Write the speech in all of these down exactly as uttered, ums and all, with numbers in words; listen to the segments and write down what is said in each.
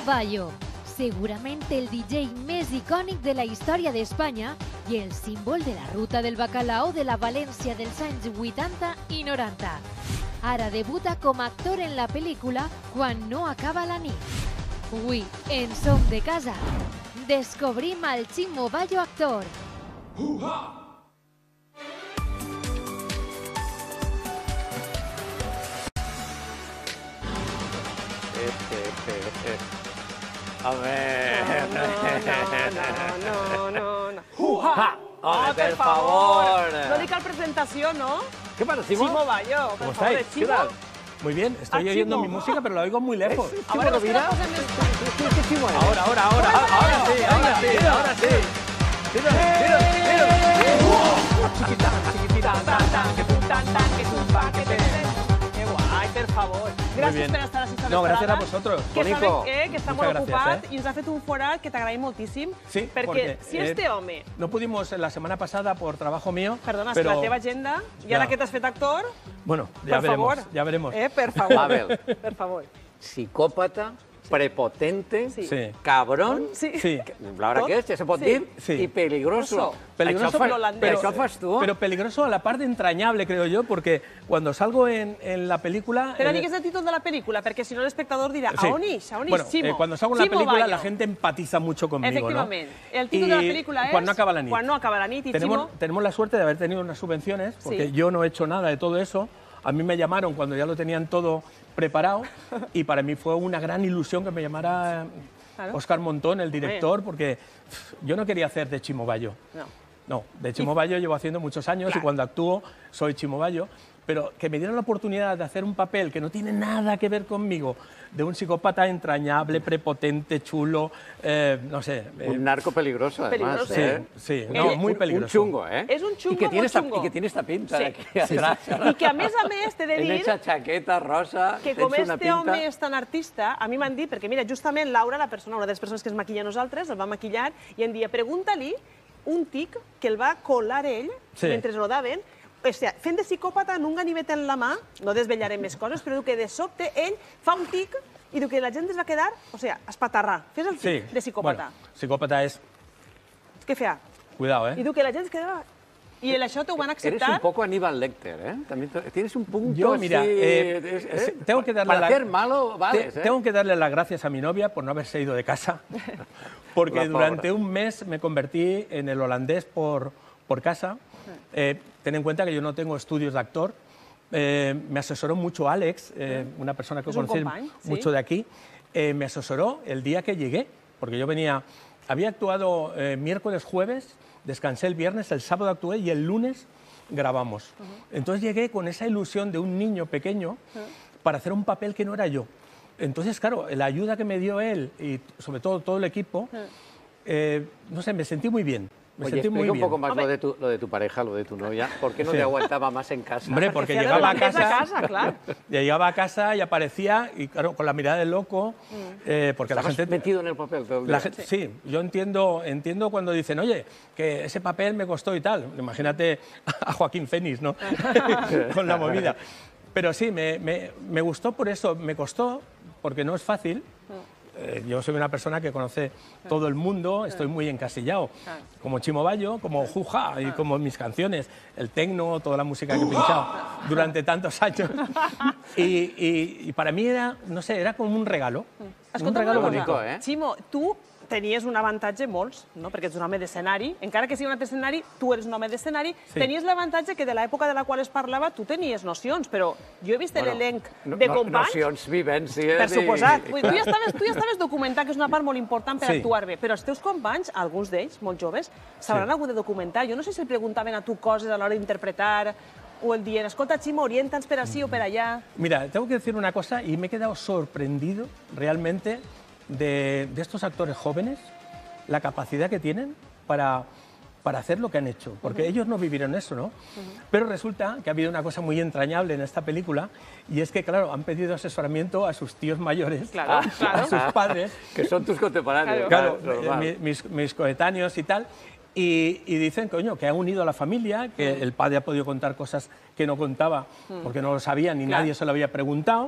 Bayo, seguramente el D J més icònic de la història d'Espanya i el símbol de la ruta del bacalao de la València dels anys vuitanta i noranta. Ara debuta com a actor en la pel·lícula Quan no acaba la nit. Avui, en Som de Casa, descobrim al Chimo Bayo actor. Uh-ha! A ver... No, no, no, no, no. ¡Uja! ¡Hombre, per por favor! No li cal presentació, ¿no? ¿Qué pasa, Chimo? Chimo Bayo, ¿Cómo por favor, estáis? Chimo. ¿Qué tal? Muy bien, estoy Ah, oyendo Chimo. mi música, pero la oigo muy lejos. Ahora nos mira. quedamos en el... ¿Qué Chimo es? Ahora, ahora, ahora, ahora sí, ahora sí, ahora sí. ¡Mira, mira, mira! Chiquitán, chiquitán, tan, tan, que tum, tan, tan, que tum, pa, que te, te, te. Qué guai, per favor. Gràcies bien. per estar a esta No, gràcies a temporada. vosotros. Que Bonico. sabem que, que està Muchas molt gracias, ocupat eh. i ens ha fet un forat que t'agraïm moltíssim. Sí, perquè porque, si eh, este home, No pudimos la semana pasada por trabajo mío, perdona, pero... és la teva agenda, i Ya. ara que t'has fet actor, Bueno, ya per veremos, favor. ya veremos. Eh, per favor. Pavel. Per favor. Psicòpata, prepotente, Sí. Sí. cabrón, Sí. Sí. ¿ahora Tot? qué es? ¿Ya se pot Sí. dir? Sí. Y peligroso. Peligroso, Això fa- l'holandès. Però això fas tu? Pero peligroso a la par de entrañable, creo yo, porque cuando salgo en, en la película... Però eh, digues el títol de la pel·lícula, perquè si no l'espectador dirà sí. a on ix, a on ix, Bueno, Chimo. eh, cuando salgo en la Chimo película Bayo. la gente empatiza mucho conmigo, Efectivament. ¿no? El títol de la pel·lícula és... Quan no acaba la nit. Quan no acaba la nit, i Tenemos, Chimo... tenemos la suerte de haber tenido unas subvenciones, porque Sí. yo no he hecho nada de todo eso. A mí me llamaron cuando ya lo tenían todo preparado y para mí fue una gran ilusión que me llamara Claro. Óscar Montón, el director, porque pff, yo no quería hacer de Chimo Bayo. No. No, de Chimo Bayo llevo haciendo muchos años y cuando actúo soy Chimo Bayo, pero que me dieron la oportunidad de hacer un papel que no tiene nada que ver conmigo, de un psicópata entrañable, prepotente, chulo, eh, no sé. eh, Un narco peligroso, además. Peligroso. sí, ¿eh? sí, Un- no, muy Un- peligroso. Un chungo, ¿eh? És un xungo y que tiene molt esta, xungo. Y que tiene esta pinta Sí. aquí atrás. I que, a més a més, t'he de En dir esa chaqueta rosa, que tens com una este pinta... home és tan artista, a mi m'han dit, perquè mira, justament Laura, la persona, una de les persones que es maquilla a nosaltres, el va maquillar i em dia, pregunta-li un tic que el va colar ell Sí. mentre rodaven, o sigui, fent de psicòpata amb un ganivet en la mà, no desvetllarem més coses, però diu que de sobte ell fa un tic i diu que la gent es va quedar, o sigui, espatarrar. Fes el tic Sí, de psicòpata. bueno, psicópata es... Què feia? Cuidado, I ¿eh? diu que la gent es quedava... I en això t'ho van Eres acceptar. un poco Aníbal Lecter, ¿eh? También te- tienes un punto Yo, mira, así, eh, es- eh, ¿eh? tengo que darle Para la- hacer malo, vales, Te- ¿eh? Tengo que darle las gracias a mi novia por no haberse ido de casa, porque La pobre. durante un mes me convertí en el holandés por, por casa. Eh, ten en cuenta que yo no tengo estudios de actor. Eh, me asesoró mucho Alex, eh, una persona que Es un conocí company, sí. mucho de aquí. Eh, me asesoró el día que llegué, porque yo venía, había actuado eh, miércoles, jueves, descansé el viernes, el sábado actué y el lunes grabamos. Entonces llegué con esa ilusión de un niño pequeño para hacer un papel que no era yo. Entonces, claro, la ayuda que me dio él y sobre todo todo el equipo, eh, no sé, me sentí muy bien. Me Oye, sentí explica muy un bien. poco más Hombre. lo de, tu, lo de tu pareja, lo de tu novia. ¿Por qué no Sí. te aguantaba más en casa? Hombre, porque Hacía de llegaba a holandés casa, a casa, clar. ya llegaba a casa y aparecía, y claro, con la mirada de loco, eh, porque la Estabas gente... metido en el papel todo el día. La gente- sí. yo entiendo, entiendo cuando dicen, oye, que ese papel me costó y tal. Imagínate a Joaquín Fénix, ¿no? Con la movida. Pero sí, me, me, me gustó por eso, me costó, porque no es fácil. Eh, yo soy una persona que conoce todo el mundo, estoy muy encasillado, como Chimo Bayo, como Juja y como mis canciones, el tecno, toda la música que he pinchado durante tantos años. Y, y- y para mí era, no sé, era como un regalo. Un Escolta'm regalo una bonito. cosa, eh? Ximo, tu tenies un avantatge, molts, no? perquè ets un home d'escenari, encara que sigui un altre escenari, tu eres un home d'escenari, Sí. tenies l'avantatge que de l'època de la qual es parlava tu tenies nocions, però jo he vist Bueno, l'elenc no- de no- companys, Nocions, vivències... per i- suposat. i- Vull dir, tu, ja estaves, tu ja estaves documentant, que és una part molt important per Sí. actuar bé, però els teus companys, alguns d'ells, molt joves, s'hauran Sí. hagut de documentar. Jo no sé si el preguntaven a tu coses a l'hora d'interpretar, o el dient, escolta, Ximo, orienta'ns per ací o per allà. Mira, tengo que decir una cosa y me he quedado sorprendido realmente de, de estos actores jóvenes, la capacidad que tienen para, para hacer lo que han hecho, porque ellos no vivieron eso, ¿no? Pero resulta que ha habido una cosa muy entrañable en esta película y es que, claro, han pedido asesoramiento a sus tíos mayores, Claro, a, claro. a sus padres, Que son tus contemporáneos. claro, claro, normal. eh, mi- mis, mis coetáneos y tal, y, y dicen, coño, que han unido a la familia, que el padre ha podido contar cosas que no contaba porque no lo sabía ni Claro. nadie se lo había preguntado.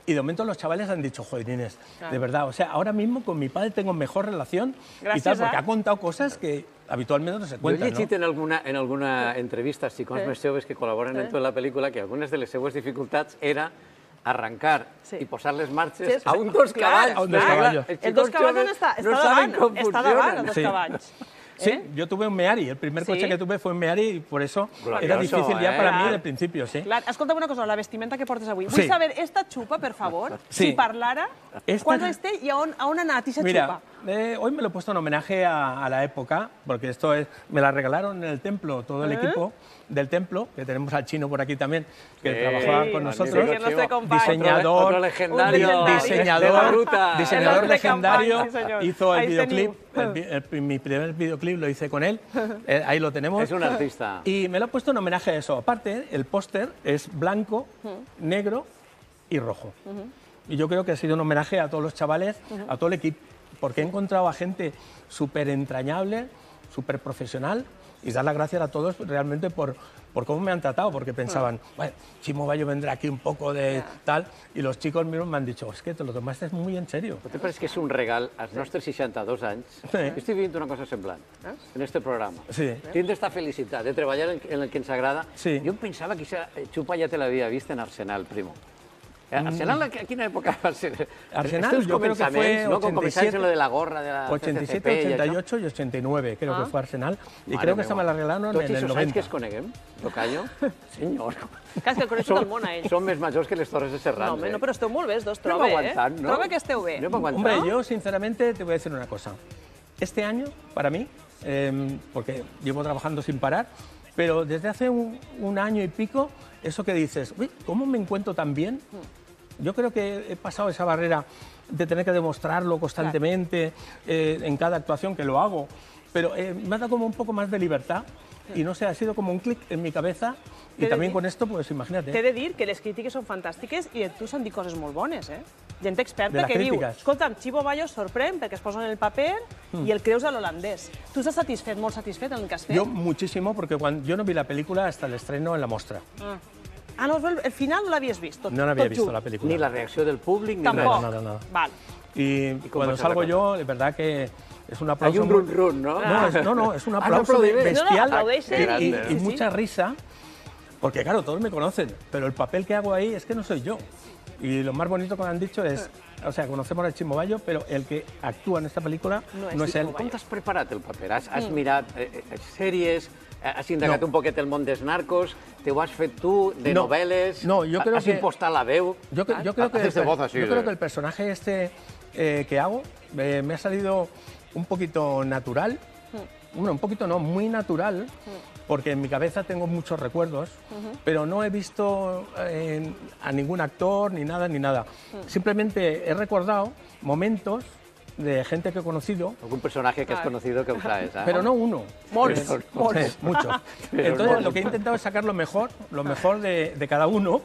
Y de momento los chavales han dicho, joder, Inés, de verdad, o sea, ahora mismo con mi padre tengo mejor relación Gràcies y tal, porque a- ha contado cosas que habitualment no se Jo he cuentan, llegit ¿no? en alguna, en alguna entrevista als xicons més joves que col·laboren en tota la pel·lícula que algunes de les seues dificultats era arrancar Sí. i posar les marxes Sí, és- a un dos clar, cavalls. a un dos perquè, clar, caballos. els El dos xicons caballos joves està, està no saben davant, com està davant, funcionen. el dos Sí. caballs. Sí, ¿Eh? yo tuve un Meari, el primer coche Sí. que tuve fue un Meari y por eso Glorioso, era difícil ya ¿eh? para mí Clar. del principio, sí. Clar, escolta'm una cosa, la vestimenta que portes avui. Vull Sí. saber, esta xupa, per favor, Sí. si parlara, Esta- quants anys té i a on, a on ha anat aquesta Mira, xupa? eh, hoy me lo he puesto en homenaje a, a la época, porque esto es, me la regalaron en el templo, todo el ¿Eh? equipo del templo, que tenemos al chino por aquí también, que Sí, trabajaba con magnífico, nosotros, que nuestro compañero. diseñador, Otro legendario Un legendario. diseñador, de la ruta. diseñador El de legendario, campaña, sí, señor. hizo el Ahí videoclip, teniu. el vi- el- mi primer videoclip lo hice con él, eh, ahí lo tenemos. És un artista. Y me lo he puesto en homenaje a eso. Aparte, el póster es blanco, negro y rojo. Y yo creo que ha sido un homenaje a todos los chavales, a todo el equipo, porque he encontrado a gente súper entrañable, súper profesional, y dar las gracias a todos realmente por, por cómo me han tratado, porque pensaban, bueno, Chimo Bayo vendrá aquí un poco de tal, y los chicos mismos me han dicho, es que te lo tomaste muy en serio. No te pareix que és un regal als nostres seixanta-dos anys? Sí. Jo estic vivint una cosa semblant en este programa. Sí. Tindre esta felicitat de treballar en, en el que ens agrada. Sí. Jo em pensava que aquesta xupa ja te l'havia vist en Arsenal, primo. Eh, Arsenal, a quina època va ser? Arsenal, Estos yo creo que fue començaments, ¿no? Con començaments ochenta y siete, en lo de la gorra de la ochenta y siete, C C C P i ochenta y això. ocho y ochenta y nueve, creo que fue Arsenal. Y Mare creo que esta meva. me la regalaron Tots en el aquests anys noventa. que es coneguem, tocayo, senyor. Clar, és que el coneix tot el món, a ell. Som més majors que les Torres de Serrat. No, home, eh? no, però esteu molt bé, els dos, Anem troba, eh? aguantant, no? Troba que esteu bé. Anem aguantant. Hombre, yo sinceramente te voy a decir una cosa. Este año, para mí, eh, porque llevo trabajando sin parar, pero desde hace un, un año y pico, eso que dices, uy, ¿cómo me encuentro tan bien? Yo creo que he pasado esa barrera de tener que demostrarlo constantemente eh, en cada actuación, que lo hago, pero eh, me ha dado como un poco más de libertad y no sé, ha sido como un clic en mi cabeza T'he y de también dir- con esto, pues imagínate. T'he de dir que les crítiques són fantàstiques i de tu s'han dit coses molt bones, eh? Gent experta De les que diu, crítiques. escolta'm, Chivo Bayo sorprèn perquè es posa en el paper i el creus a l'holandès. Tu estàs satisfet, molt satisfet en el que has fet? Yo muchísimo, porque cuando, yo no vi la película hasta el estreno en la Mostra. Ah, ah no, el final no l'havies vist, tot, No l'havia tot visto junt. la película. Ni la reacció del públic, ni Tampoc. res. nada, nada. Val. Y cómo cuando está la salgo cosa? yo, es verdad que es un Hay aplauso. un muy- run run, ¿no? No, es, no, no, es un Ah, no aplauso aplaudís. be- No, no, bestial aplaudeixen y, y- y- sí, y sí. mucha risa, porque claro, todos me conocen, pero el papel que hago ahí es que no soy yo. Y lo más bonito que me han dicho es, o sea, conocemos a Chimo Bayo, pero el que actúa en esta película No no es es, él. Chimo Com t'has preparat el paper? Has, has mirat eh, eh, sèries, eh, has indagat No. un poquet el món dels narcos, te ho has fet tu, de No. novel·les, No, yo creo has que- impostat la veu. Yo, cre- yo creo, que, Haces de el, voz así, yo de- creo que el personaje este eh, que hago eh, me ha salido un poquito natural, bueno, un poquito no, muy natural, porque en mi cabeza tengo muchos recuerdos, pero no he visto eh, a ningún actor ni nada, ni nada. Simplemente he recordado momentos de gente que he conocido, Algun personatge que has conocido que ho traes, eh? pero no uno. Molts, Pero- molts. sí, muchos. Pero Entonces, molts. lo que he intentado es sacar lo mejor, lo mejor de, de cada uno,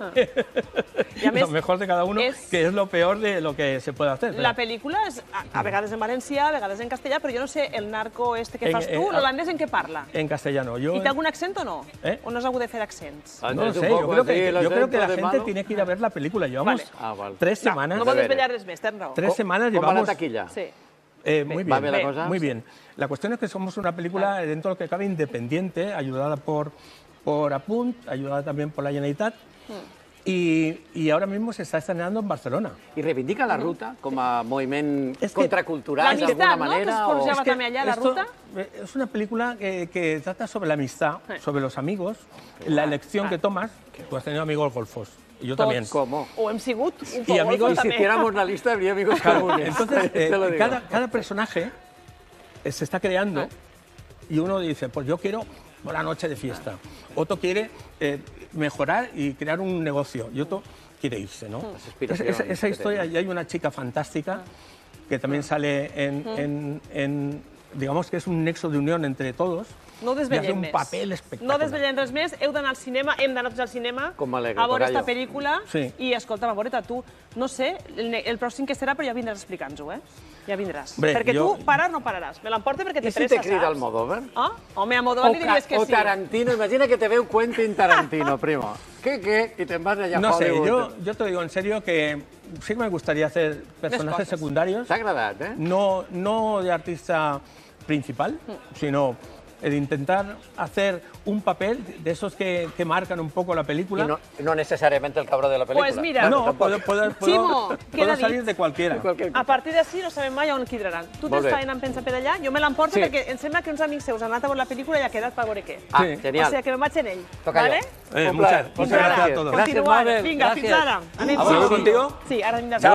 I a més, lo mejor de cada uno, és- que es lo peor de lo que se puede hacer. la pel·lícula és a, a vegades en valencià, a vegades en castellà, però jo no sé el narco este que En- fas tu, en- l'holandès en què parla? En castellano. Yo, I té algun accent o no? Eh? O no has hagut de fer accents? Ah, no lo entonces sé, un yo poco creo, que, así, el yo creo que la acento de gente malo. tiene que ir a ver la película. Llevamos Vale. Ah, val. tres semanas. No de vols veres. desvetllar res més, tens raó. Tres semanas Com va la llevamos. taquilla? Sí. Eh, muy bien. ¿Va bien la Bé. cosa? Muy bien. La cuestión es que somos una película, eh, dentro de lo que cabe, independiente, ayudada por, por Apunt, ayudada también por la Generalitat, y, y ahora mismo se está estrenando en Barcelona. I reivindica la ruta com a moviment És que- contracultural L'amistat, d'alguna no?, que manera? es o- forjava Es que també allà, la esto, ruta. eh, Es una película que, que trata sobre la amistad, Sí. sobre los amigos, la elección que tomas. Tú has tenido amigos golfos, y yo Tots. también. ¿Cómo? O hem sigut un I poc amigos, golfos, Si també. hiciéramos la lista, habría amigos comunes. Entonces, Te eh, lo digo. cada, cada personaje eh, se está creando y uno dice, pues yo quiero la noche de fiesta. Otro quiere eh, mejorar y crear un negocio. Y otro quiere irse, ¿no? Las aspiraciones Esa, esa que historia, tenemos. y hay una chica fantástica que también sale en, en- en- digamos que es un nexo de unión entre todos. No ho y hace desvetllem un més. papel espectacular. No desvetllem res més, heu d'anar al cinema, hem d'anar tots al cinema Com m'alegro, a veure tocayo. esta pel·lícula Sí. i, escolta'm, a veure, tu, no sé, el, el pròxim que serà, però ja vindràs explicant-ho, eh? Ja vindràs. Hombre, perquè jo- tu parar no pararàs. Me l'emporte perquè I té si pressa, te crida saps? Almodóvar? Ah? Home, a Almodóvar li diries que o sí. Tarantino, imagina que te veu Quentin Tarantino, primo. ¿Qué, qué? Y te vas allá a No sé, Hollywood. yo, yo te digo en serio que sí que me gustaría hacer personajes cosas. secundarios, T'ha agradat, eh? no, no de artista principal, sino el intentar hacer un papel de esos que, que marcan un poco la película. Y no, no necesariamente el cabrón de la película. Pues mira, no, puedo, puedo, puedo, Ximo, puedo queda salir dit. de cualquiera. Cualquier... A partir d'ací no sabem mai on quidraran. Tu Molt bé. t'estàs anant pensant per allà, jo me l'emporto Sí. perquè em sembla que uns amics seus han anat a veure la pel·lícula i ha quedat per veure què. Ah, Sí. genial. O sigui que me vaig en ell. Toca vale? jo. Eh, Un muchas, plaer. muchas Fins ara. gracias a todos. Gràcies, Continuar. Mabel. Vinga, fins Gràcies. ara. Anem ¿Sigo sí. contigo? Sí, ara vindràs.